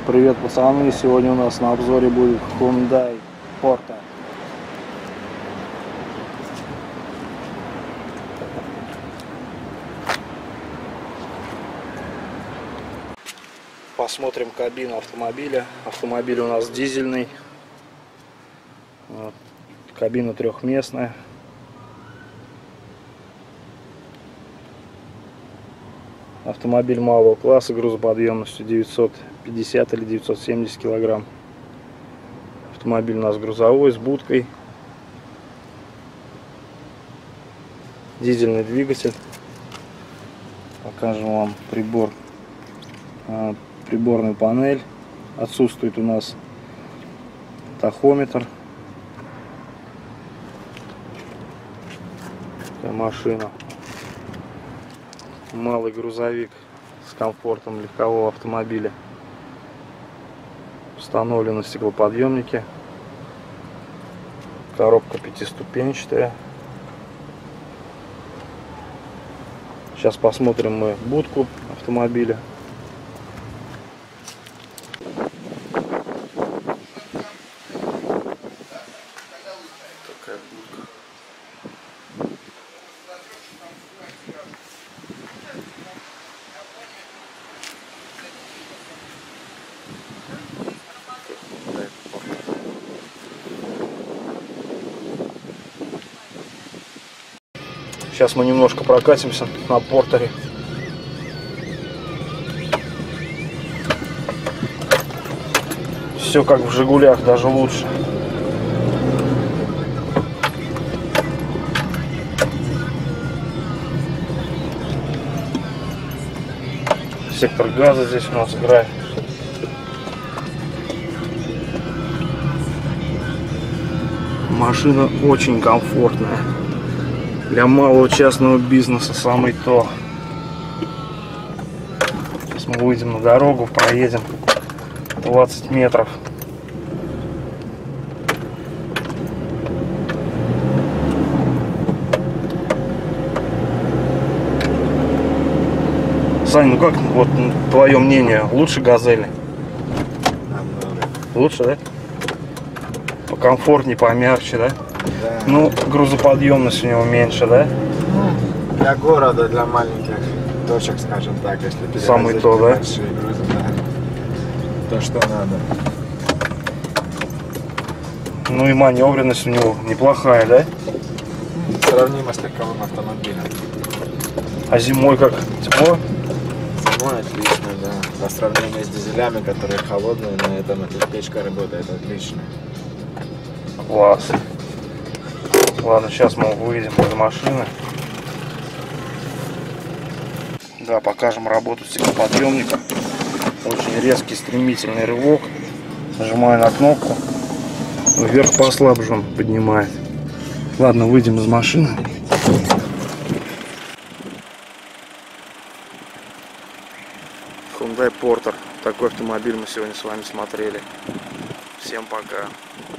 Привет, пацаны! Сегодня у нас на обзоре будет Hyundai Porter. Посмотрим кабину автомобиля. Автомобиль у нас дизельный. Вот. Кабина трехместная. Автомобиль малого класса, грузоподъемностью 950 или 970 килограмм. Автомобиль у нас грузовой, с будкой. Дизельный двигатель. Покажем вам приборную панель. Отсутствует у нас тахометр. Такая машина. Малый грузовик с комфортом легкового автомобиля. Установлены стеклоподъемники. Коробка пятиступенчатая. Сейчас посмотрим мы будку автомобиля. Такая будка. Сейчас мы немножко прокатимся на Портере. Все как в Жигулях, даже лучше. Сектор газа здесь у нас играет. Машина очень комфортная. Для малого частного бизнеса самый то. Сейчас мы выйдем на дорогу, проедем 20 метров. Сань, ну как, вот твое мнение, лучше Газели? Лучше, да? Покомфортнее, помягче, да? Да. Ну, грузоподъемность у него меньше, да? Ну, для города, для маленьких точек, скажем так, если самый то, да? большие грузы, да. То, что надо. Ну и маневренность у него неплохая, да? Сравнимо с легковым автомобилем. А зимой как? Тепло? Зимой отлично, да. По сравнению с дизелями, которые холодные, на этом эта печка работает отлично. Класс. Ладно, сейчас мы выйдем из машины. Да, покажем работу стеклоподъемника. Очень резкий, стремительный рывок. Нажимаю на кнопку. Вверх послабже он поднимает. Ладно, выйдем из машины. Hyundai Porter. Такой автомобиль мы сегодня с вами смотрели. Всем пока.